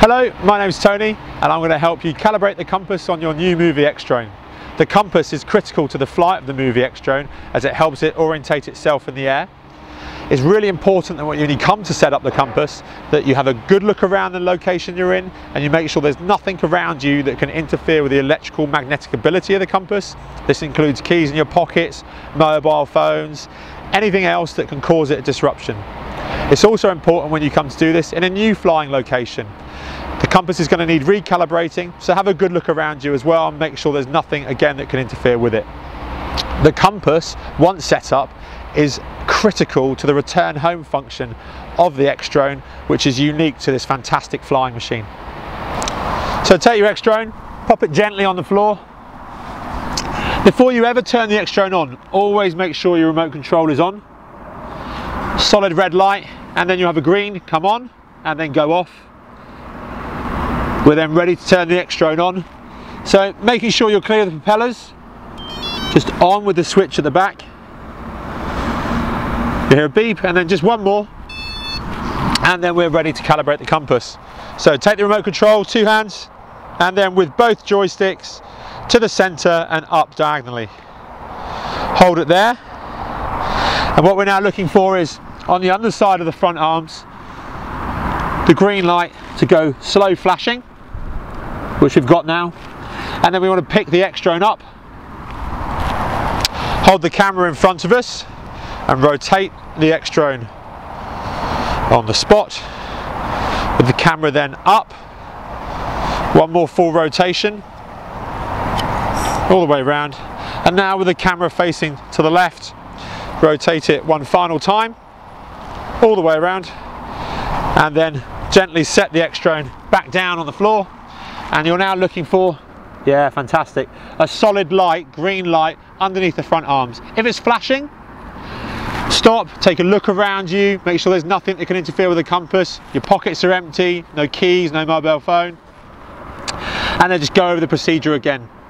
Hello, my name's Tony and I'm going to help you calibrate the compass on your new Moovy X-Drone. The compass is critical to the flight of the Moovy X-Drone as it helps it orientate itself in the air. It's really important that when you come to set up the compass that you have a good look around the location you're in and you make sure there's nothing around you that can interfere with the electrical magnetic ability of the compass. This includes keys in your pockets, mobile phones, anything else that can cause it a disruption. It's also important when you come to do this in a new flying location. The compass is going to need recalibrating, so have a good look around you as well and make sure there's nothing again that can interfere with it. The compass, once set up, is critical to the return home function of the X-Drone, which is unique to this fantastic flying machine. So take your X-Drone, pop it gently on the floor. Before you ever turn the X-Drone on, always make sure your remote control is on. Solid red light, and then you have a green come on and then go off. We're then ready to turn the X-Drone on. So making sure you're clear of the propellers, just on with the switch at the back. You hear a beep and then just one more and then we're ready to calibrate the compass. So take the remote control, two hands, and then with both joysticks to the center and up diagonally. Hold it there. And what we're now looking for is on the underside of the front arms, the green light to go slow flashing, which we've got now. And then we want to pick the X-Drone up, hold the camera in front of us and rotate the X-Drone on the spot with the camera then up. One more full rotation all the way around, and now with the camera facing to the left, rotate it one final time all the way around and then gently set the X-Drone back down on the floor, and you're now looking for, yeah, fantastic, a solid light, green light underneath the front arms. If it's flashing, stop, take a look around you, make sure there's nothing that can interfere with the compass, your pockets are empty, no keys, no mobile phone, and then just go over the procedure again.